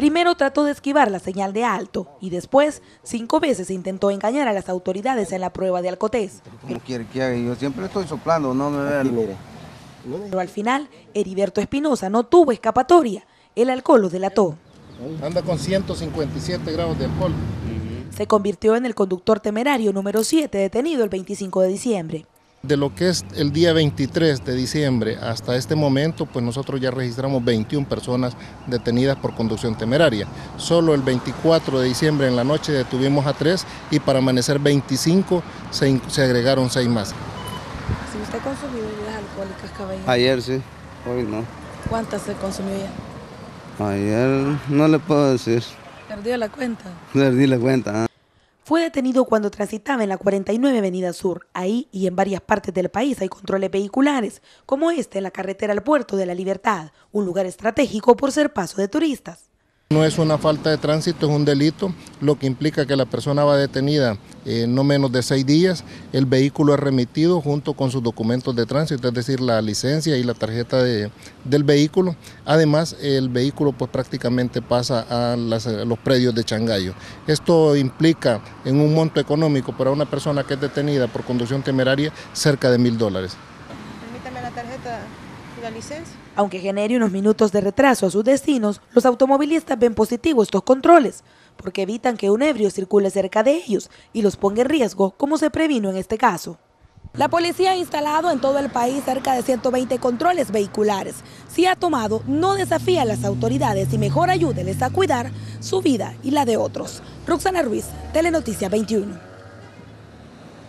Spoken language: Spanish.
Primero trató de esquivar la señal de alto y después 5 veces intentó engañar a las autoridades en la prueba de alcotés. ¿Cómo quiere que haga? Yo siempre estoy soplando, no me vean. Pero al final, Heriberto Espinosa no tuvo escapatoria. El alcohol lo delató. Anda con 157 grados de alcohol. Se convirtió en el conductor temerario número 7 detenido el 25 de diciembre. De lo que es el día 23 de diciembre hasta este momento, pues nosotros ya registramos 21 personas detenidas por conducción temeraria. Solo el 24 de diciembre en la noche detuvimos a 3 y para amanecer 25 se agregaron 6 más. ¿Si usted consumió bebidas alcohólicas, caballero? Ayer sí, hoy no. ¿Cuántas se consumió ya? Ayer no le puedo decir. ¿Perdió la cuenta? Perdí la cuenta. Fue detenido cuando transitaba en la 49 Avenida Sur. Ahí y en varias partes del país hay controles vehiculares, como este en la carretera al Puerto de la Libertad, un lugar estratégico por ser paso de turistas. No es una falta de tránsito, es un delito, lo que implica que la persona va detenida no menos de 6 días, el vehículo es remitido junto con sus documentos de tránsito, es decir, la licencia y la tarjeta del vehículo. Además, el vehículo pues prácticamente pasa a los predios de Changayo. Esto implica en un monto económico para una persona que es detenida por conducción temeraria cerca de $1000. Permítame la tarjeta y la licencia. Aunque genere unos minutos de retraso a sus destinos, los automovilistas ven positivo estos controles, porque evitan que un ebrio circule cerca de ellos y los ponga en riesgo, como se previno en este caso. La policía ha instalado en todo el país cerca de 120 controles vehiculares. Si ha tomado, no desafía a las autoridades y mejor ayúdeles a cuidar su vida y la de otros. Roxana Ruiz, Telenoticia 21.